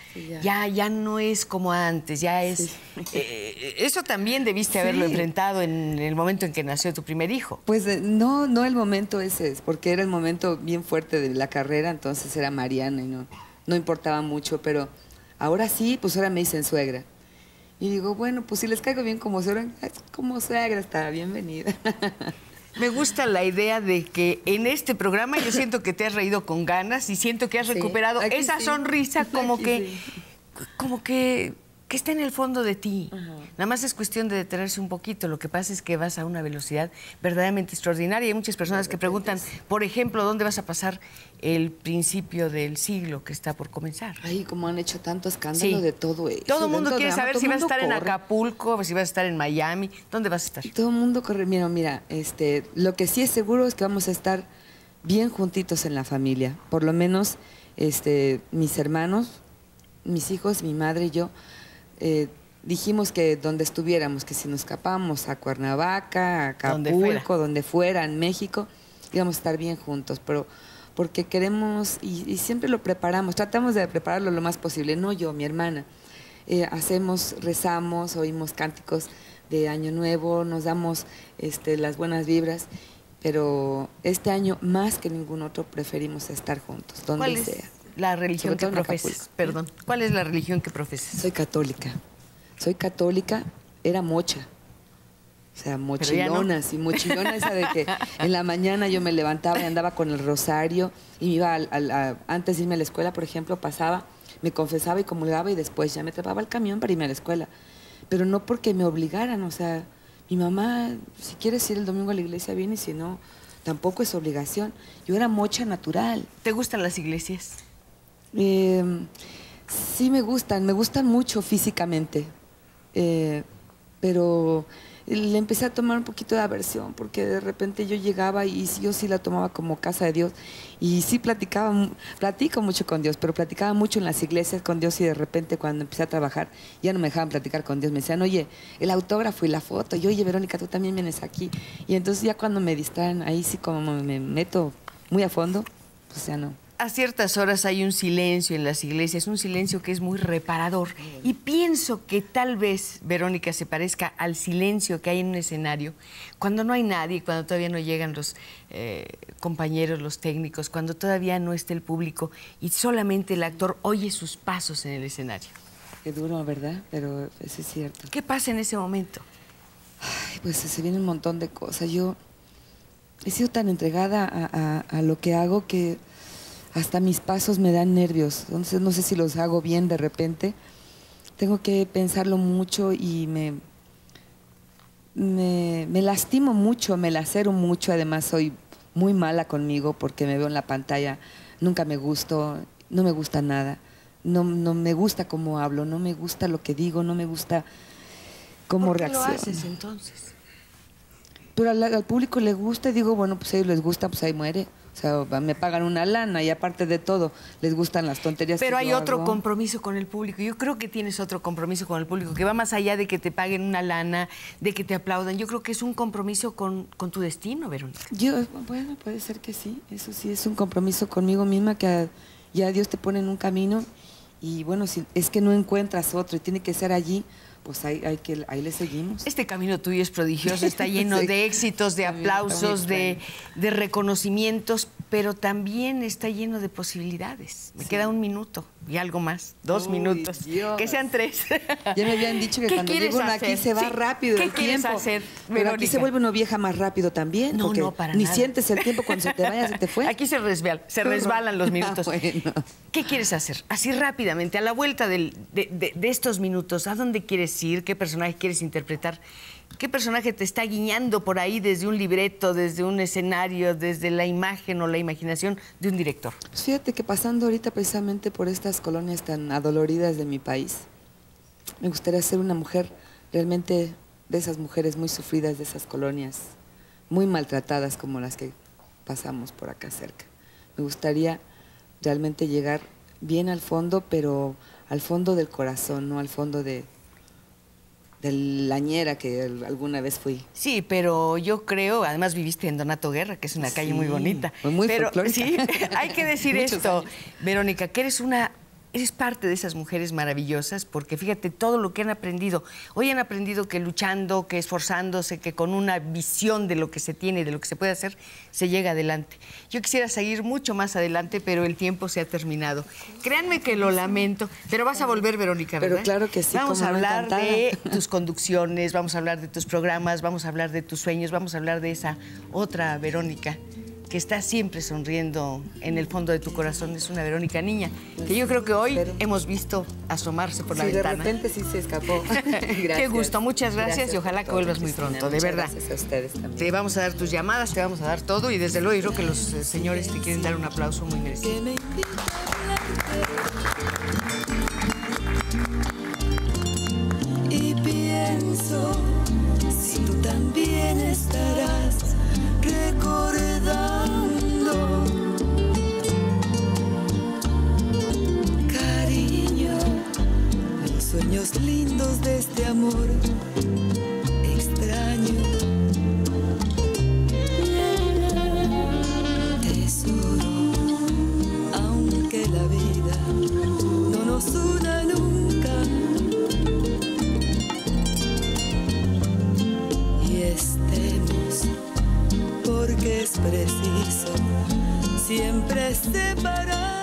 no es como antes, ya es... Sí. Eso también debiste haberlo enfrentado en el momento en que nació tu primer hijo. Pues no el momento ese, porque era el momento bien fuerte de la carrera, entonces era Mariana y no importaba mucho, pero ahora sí, pues ahora me dicen suegra. Y digo, bueno, pues si les caigo bien como suegra, está bienvenida. Me gusta la idea de que en este programa yo siento que te has reído con ganas y siento que has recuperado esa sonrisa como que está en el fondo de ti. Nada más es cuestión de detenerse un poquito. Lo que pasa es que vas a una velocidad verdaderamente extraordinaria. Hay muchas personas que preguntan, por ejemplo, ¿dónde vas a pasar el principio del siglo que está por comenzar? Ay, como han hecho tanto escándalo de todo eso. Todo el mundo quiere drama, saber si vas a estar en corre. Acapulco, si vas a estar en Miami. ¿Dónde vas a estar? Todo el mundo corre. Mira, lo que sí es seguro es que vamos a estar bien juntitos en la familia. Por lo menos mis hermanos, mis hijos, mi madre y yo, dijimos que donde estuviéramos, que si nos escapamos a Cuernavaca, a Acapulco, donde fuera, en México, íbamos a estar bien juntos, pero porque queremos, y siempre lo preparamos, tratamos de prepararlo lo más posible, no yo, mi hermana, rezamos, oímos cánticos de Año Nuevo, nos damos las buenas vibras, pero este año más que ningún otro preferimos estar juntos, donde sea. La religión que profesas, Acapulco. perdón. ¿Cuál es la religión que profesas? Soy católica, era mocha. O sea, mochilona, sí, mochilona esa de que en la mañana yo me levantaba y andaba con el rosario y me iba antes de irme a la escuela, por ejemplo, pasaba, me confesaba y comulgaba y después ya me trepaba al camión para irme a la escuela. Pero no porque me obligaran, o sea, mi mamá, si quieres ir el domingo a la iglesia, viene, y si no, tampoco es obligación. Yo era mocha natural. ¿Te gustan las iglesias? Sí me gustan mucho físicamente, pero le empecé a tomar un poquito de aversión porque de repente yo llegaba y yo sí la tomaba como casa de Dios y sí platico mucho con Dios, pero platicaba mucho en las iglesias con Dios y de repente cuando empecé a trabajar ya no me dejaban platicar con Dios, me decían, oye, el autógrafo y la foto, y oye, Verónica, tú también vienes aquí, y entonces ya cuando me distraen, ahí sí como me meto muy a fondo, pues ya no. A ciertas horas hay un silencio en las iglesias, un silencio que es muy reparador. Y pienso que tal vez, Verónica, se parezca al silencio que hay en un escenario cuando no hay nadie, cuando todavía no llegan los compañeros, los técnicos, cuando todavía no está el público y solamente el actor oye sus pasos en el escenario. Qué duro, ¿verdad? Pero eso es cierto. ¿Qué pasa en ese momento? Ay, pues se viene un montón de cosas. Yo he sido tan entregada a lo que hago que hasta mis pasos me dan nervios. Entonces no sé si los hago bien de repente. Tengo que pensarlo mucho y me lastimo mucho, me lacero mucho. Además soy muy mala conmigo porque me veo en la pantalla, nunca me gusto, no me gusta nada. No me gusta cómo hablo, no me gusta lo que digo, no me gusta cómo reacciono. ¿Por qué lo haces entonces? Pero al público le gusta y digo, bueno, pues a ellos les gusta, pues ahí muere. O sea, me pagan una lana y aparte de todo, les gustan las tonterías. Pero que hay yo otro hago. compromiso con el público. Yo creo que tienes otro compromiso con el público, que va más allá de que te paguen una lana, de que te aplaudan. Yo creo que es un compromiso con tu destino, Verónica. Bueno, puede ser que sí. Eso sí, es un compromiso conmigo misma que ya Dios te pone en un camino y bueno, si es que no encuentras otro y tiene que ser allí, pues ahí le seguimos. Este camino tuyo es prodigioso, está lleno Sí. de éxitos, de aplausos, de reconocimientos, pero también está lleno de posibilidades. Me queda 1 minuto y algo más, 2 minutos, Dios. que sean 3. Ya me habían dicho que ¿Qué cuando quieres llega uno aquí hacer? se va Sí. rápido ¿Qué el quieres tiempo. hacer, Pero aquí Verónica? se vuelve una vieja más rápido también. No, porque no, para ni nada. sientes el tiempo cuando se te vaya, se te fue. Aquí se resbalan los minutos. Bueno. ¿Qué quieres hacer? Así rápidamente, a la vuelta de estos minutos, ¿a dónde quieres ir? ¿Qué personaje quieres interpretar? ¿Qué personaje te está guiñando por ahí desde un libreto, desde un escenario, desde la imagen o la imaginación de un director? Pues fíjate que pasando ahorita precisamente por estas colonias tan adoloridas de mi país, me gustaría ser una mujer realmente de esas mujeres muy sufridas de esas colonias, muy maltratadas como las que pasamos por acá cerca. Me gustaría realmente llegar bien al fondo, pero al fondo del corazón, no al fondo de la ñera que alguna vez fui. Sí, pero yo creo, además viviste en Donato Guerra, que es una calle muy bonita. Muy pero folclórica. sí, hay que decir Muchos esto, años. Verónica, que eres parte de esas mujeres maravillosas, porque fíjate todo lo que han aprendido. Hoy han aprendido que luchando, que esforzándose, que con una visión de lo que se tiene, de lo que se puede hacer, se llega adelante. Yo quisiera seguir mucho más adelante, pero el tiempo se ha terminado. Créanme que lo lamento, pero vas a volver, Verónica, ¿verdad? Pero claro que sí, Vamos a cómo no, hablar encantada. de tus conducciones, vamos a hablar de tus programas, vamos a hablar de tus sueños, vamos a hablar de esa otra Verónica que está siempre sonriendo en el fondo de tu corazón. Es una Verónica niña, que yo creo que hoy Espero. hemos visto asomarse por la Sí, de ventana. repente sí se escapó. Gracias. Qué gusto, muchas gracias y ojalá por que todo, vuelvas muy Cristina. pronto, de Muchas verdad. Gracias a ustedes también. Te vamos a dar tus llamadas, te vamos a dar todo y desde luego yo creo que los señores te quieren dar un aplauso muy merecido. Que me invita a hablarte. Y pienso si tú también estarás recordando, cariño, los sueños lindos de este amor extraño. Tesoro, aunque la vida no nos una nunca y estemos, porque es preciso siempre separar.